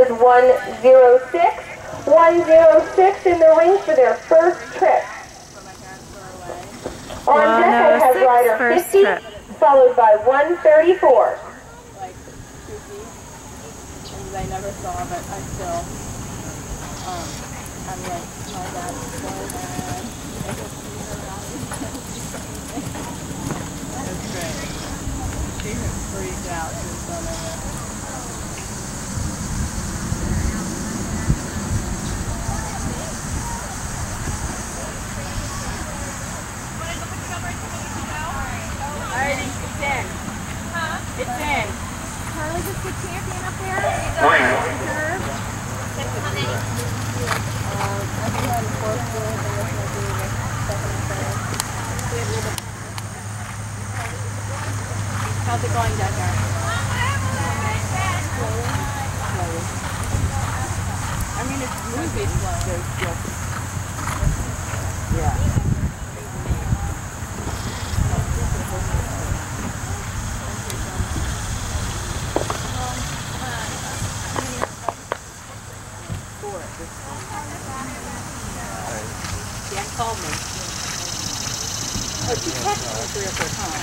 is 106. 106 in the ring for their first trip. On deck I have rider 50, followed by 134. Like spooky, things I never saw, but I still, I'm like, my dad's forehead. That's great. She has freaked out since so many. Alright, it's in. Huh? It's in. Charlie's just the champion up there. Where? I think I'm in fourth grade, and this might be the second and third. We have a little bit. How's it going, Decker? Slowly? Slowly. I mean, it's moving slow. Yeah. Dan called me. Oh, she texted me 3 or 4 times.